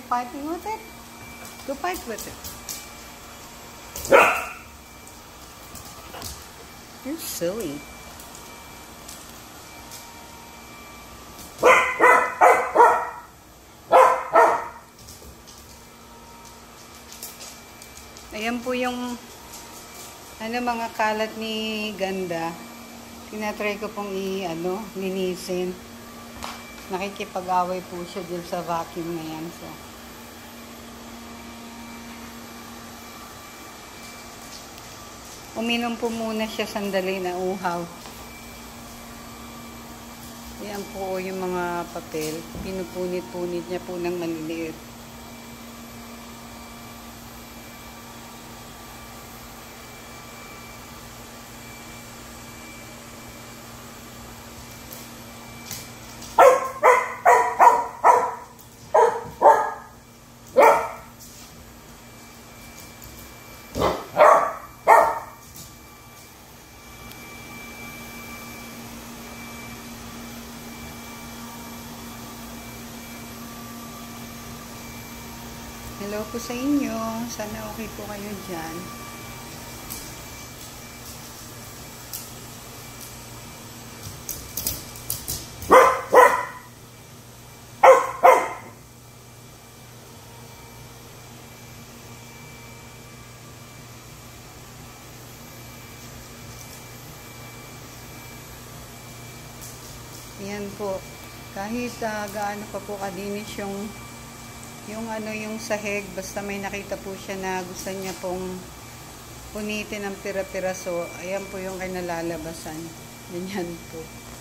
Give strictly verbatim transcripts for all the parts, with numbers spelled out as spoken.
fighting with it? Go fight with it. You're silly. Ayan po yung ano, mga kalat ni Ganda. Tinatry ko pong i ano, linisin. Nakikipag-away po siya dun sa vacuum na yan. So, uminom po muna siya sandali na uhaw. Ayan po yung mga papel. Pinupunit-punit niya po ng maliliit. Hello po sa inyo. Sana okay po kayo dyan. Yan po. Kahit uh, gaano pa po kadinis yung yung ano, yung sahig, basta may nakita po siya na gusto niya pong punitin ng pira-piraso, ayan po yung kinalalabasan. Ganyan po.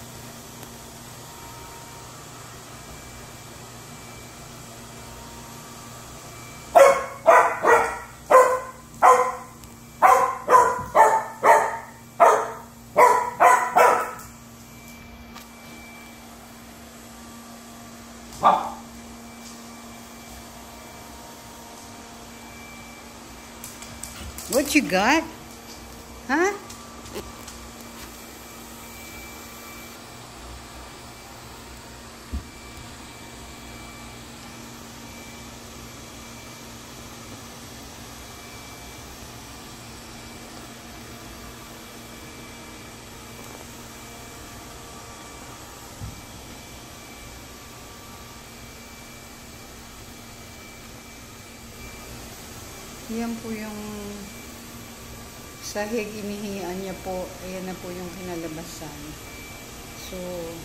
What you got? Huh? Yan po yung sahig, inihian niya po. Ayan na po yung kinalabasan. So,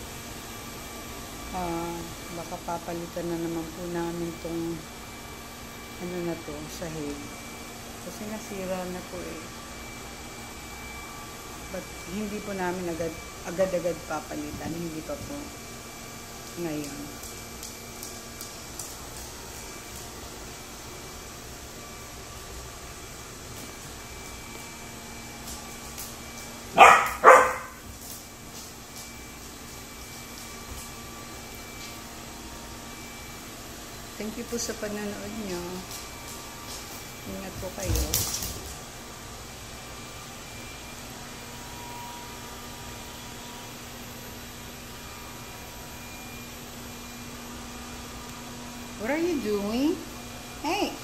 uh, baka papalitan na naman po namin tong ano na to, sahig. Kasi nasira na po eh. But hindi po namin agad, agad-agad papalitan. Hindi pa po ngayon. Thank you po sa panonood nyo. Ingat po kayo. What are you doing? Hey!